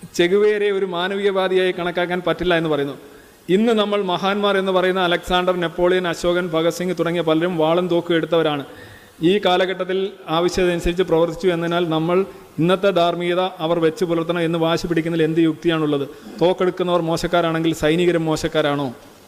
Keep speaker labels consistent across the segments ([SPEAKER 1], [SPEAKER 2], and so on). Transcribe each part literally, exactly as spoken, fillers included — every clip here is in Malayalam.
[SPEAKER 1] ചെഗുവേരെ ഒരു മാനവികവാദിയായി കണക്കാക്കാൻ പറ്റില്ല എന്ന് പറയുന്നു. ഇന്ന് നമ്മൾ മഹാന്മാർ എന്ന് പറയുന്ന അലക്സാണ്ടർ, നെപ്പോളിയൻ, അശോകൻ, ഭഗത് സിംഗ് തുടങ്ങിയ പലരും വാളും തോക്കും എടുത്തവരാണ്. ഈ കാലഘട്ടത്തിൽ ആവശ്യതനുസരിച്ച് പ്രവർത്തിച്ചു എന്നതിനാൽ നമ്മൾ ഇന്നത്തെ ധാർമ്മികത അവർ വെച്ച് പുലർത്തണം എന്ന് വാശി പിടിക്കുന്നതിൽ എന്ത് യുക്തിയാണുള്ളത്? തോക്കെടുക്കുന്നവർ മോശക്കാരാണെങ്കിൽ സൈനികരും മോശക്കാരാണോ?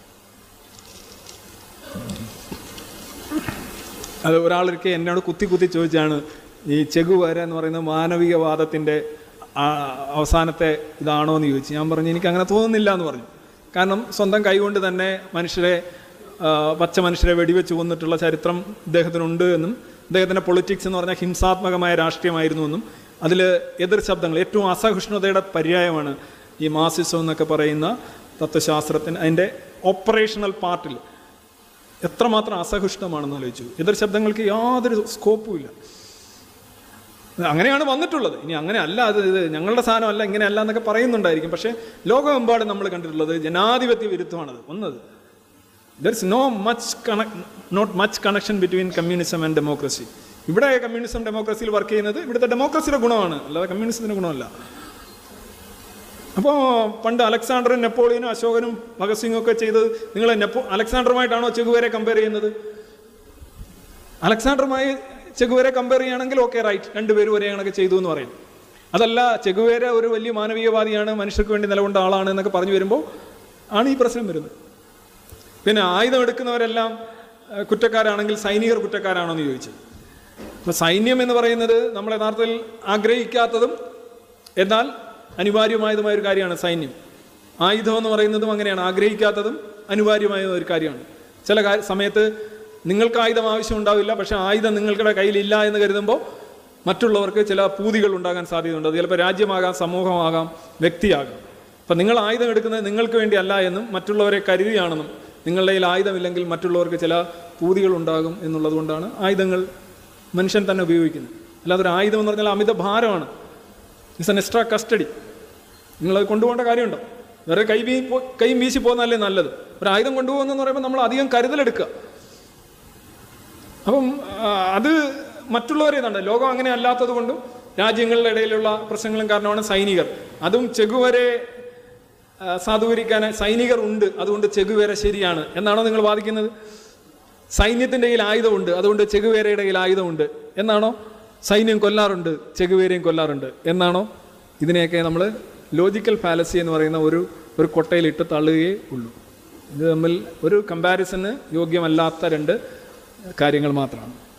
[SPEAKER 1] അത് ഒരാളൊക്കെ എന്നോട് കുത്തി കുത്തി ചോദിച്ചാണ് ഈ ചെഗുവേര എന്ന് പറയുന്ന മാനവികവാദത്തിൻ്റെ അവസാനത്തെ ഇതാണോ എന്ന് ചോദിച്ചു. ഞാൻ പറഞ്ഞു എനിക്ക് അങ്ങനെ തോന്നുന്നില്ല എന്ന് പറഞ്ഞു. കാരണം സ്വന്തം കൈകൊണ്ട് തന്നെ മനുഷ്യരെ, പച്ച മനുഷ്യരെ വെടിവെച്ച് കൊന്നിട്ടുള്ള ചരിത്രം ഇദ്ദേഹത്തിനുണ്ട് എന്നും ഇദ്ദേഹത്തിൻ്റെ പൊളിറ്റിക്സ് എന്ന് പറഞ്ഞാൽ ഹിംസാത്മകമായ രാഷ്ട്രീയമായിരുന്നു എന്നും അതിൽ എതിർ ശബ്ദങ്ങൾ, ഏറ്റവും അസഹിഷ്ണുതയുടെ പര്യായമാണ് ഈ മാർക്സിസം എന്നൊക്കെ പറയുന്ന തത്വശാസ്ത്രത്തിന് അതിൻ്റെ ഓപ്പറേഷണൽ പാർട്ടിൽ എത്രമാത്രം അസഹിഷ്ണുമാണെന്ന് ആലോചിച്ചു. എതിർ ശബ്ദങ്ങൾക്ക് യാതൊരു സ്കോപ്പും ഇല്ല. അങ്ങനെയാണ് വന്നിട്ടുള്ളത്. ഇനി അങ്ങനെ അല്ല, അത് ഇത് ഞങ്ങളുടെ സാധനമല്ല, ഇങ്ങനെ അല്ല എന്നൊക്കെ പറയുന്നുണ്ടായിരിക്കും. പക്ഷേ ലോകമെമ്പാടും നമ്മൾ കണ്ടിട്ടുള്ളത് ജനാധിപത്യ വിരുദ്ധമാണത്. ഒന്നത് ദർ ഇസ് നോ മച്ച് കണക് not much connection between communism and democracy. ഇവിടെ കമ്മ്യൂണിസം ഡെമോക്രസിയിൽ വർക്ക് ചെയ്യുന്നത് ഇവിടുത്തെ ഡെമോക്രസിയുടെ ഗുണമാണ്, അല്ലാതെ കമ്മ്യൂണിസത്തിൻ്റെ ഗുണമല്ല. അപ്പോൾ പണ്ട് അലക്സാണ്ടറും നെപ്പോളിയനും അശോകനും ഭഗത് സിംഗും ഒക്കെ ചെയ്തത്, നിങ്ങൾ നെപ്പോ അലക്സാണ്ടറുമായിട്ടാണോ ചെഗുവേരെ കമ്പയർ ചെയ്യുന്നത്? അലക്സാണ്ടറുമായി ചെഗുവേരെ കമ്പയർ ചെയ്യുകയാണെങ്കിൽ ഓക്കെ, റൈറ്റ്, രണ്ടുപേരും ഒരേ കണക്ക് ചെയ്തു എന്ന് പറയും. അതല്ല, ചെഗുവേര ഒരു വലിയ മാനവികവാദിയാണ്, മനുഷ്യർക്ക് വേണ്ടി നിലകൊണ്ട ആളാണ് എന്നൊക്കെ പറഞ്ഞു വരുമ്പോൾ ആണ് ഈ പ്രശ്നം വരുന്നത്. പിന്നെ ആയുധം എടുക്കുന്നവരെല്ലാം കുറ്റക്കാരാണെങ്കിൽ സൈനികർ കുറ്റക്കാരാണോ എന്ന് ചോദിച്ചു. അപ്പോൾ സൈന്യം എന്ന് പറയുന്നത് നമ്മൾ യഥാർത്ഥത്തിൽ ആഗ്രഹിക്കാത്തതും എന്നാൽ അനിവാര്യമായതുമായ ഒരു കാര്യമാണ് സൈന്യം. ആയുധം എന്ന് പറയുന്നതും അങ്ങനെയാണ്, ആഗ്രഹിക്കാത്തതും അനിവാര്യമായ ഒരു കാര്യമാണ്. ചില സമയത്ത് നിങ്ങൾക്ക് ആയുധം ആവശ്യം ഉണ്ടാവില്ല, പക്ഷേ ആയുധം നിങ്ങളുടെ കയ്യിലില്ല എന്ന് കരുതുമ്പോൾ മറ്റുള്ളവർക്ക് ചില പൂതികൾ ഉണ്ടാകാൻ സാധ്യതയുണ്ട്. അത് ചിലപ്പോൾ രാജ്യമാകാം, സമൂഹമാകാം, വ്യക്തിയാകാം. അപ്പം നിങ്ങൾ ആയുധം എടുക്കുന്നത് നിങ്ങൾക്ക് വേണ്ടി അല്ല എന്നും മറ്റുള്ളവരെ കരുതിയാണെന്നും നിങ്ങളുടെ കയ്യിൽ ആയുധമില്ലെങ്കിൽ മറ്റുള്ളവർക്ക് ചില പൂതികൾ ഉണ്ടാകും എന്നുള്ളത് കൊണ്ടാണ് ആയുധങ്ങൾ മനുഷ്യൻ തന്നെ ഉപയോഗിക്കുന്നത്. അല്ലാതെ ഒരു ആയുധം എന്ന് പറഞ്ഞാൽ അമിത ഭാരമാണ്, ഇറ്റ്സ് എൻ എക്സ്ട്രാ കസ്റ്റഡി. നിങ്ങളത് കൊണ്ടുപോകേണ്ട കാര്യമുണ്ടോ? വേറെ കൈ വീ കൈയും വീശി പോകുന്നതല്ലേ നല്ലത്. ഒരു ആയുധം കൊണ്ടുപോകുന്നതെന്ന് പറയുമ്പോൾ നമ്മൾ അധികം കരുതലെടുക്കുക. അപ്പം അത് മറ്റുള്ളവരെ ഇതുണ്ട്. ലോകം അങ്ങനെ അല്ലാത്തത് കൊണ്ടും രാജ്യങ്ങളുടെ ഇടയിലുള്ള പ്രശ്നങ്ങളും കാരണമാണ് സൈനികർ. അതും ചെഗുവേരെ സാധൂകരിക്കാൻ സൈനികർ ഉണ്ട്, അതുകൊണ്ട് ചെഗുവേര ശരിയാണ് എന്നാണോ നിങ്ങൾ വാദിക്കുന്നത്? സൈന്യത്തിൻ്റെ കയ്യിൽ ആയുധമുണ്ട്, അതുകൊണ്ട് ചെഗുവേരയുടെ കയ്യിൽ ആയുധമുണ്ട് എന്നാണോ? സൈന്യം കൊല്ലാറുണ്ട്, ചെഗുവേരയും കൊല്ലാറുണ്ട് എന്നാണോ? ഇതിനെയൊക്കെ നമ്മൾ ലോജിക്കൽ ഫാലസി എന്ന് പറയുന്ന ഒരു ഒരു കൊട്ടയിലിട്ട് തള്ളുകയേ ഉള്ളൂ. ഇത് തമ്മിൽ ഒരു കമ്പാരിസന് യോഗ്യമല്ലാത്ത രണ്ട് കാര്യങ്ങൾ മാത്രമാണ്.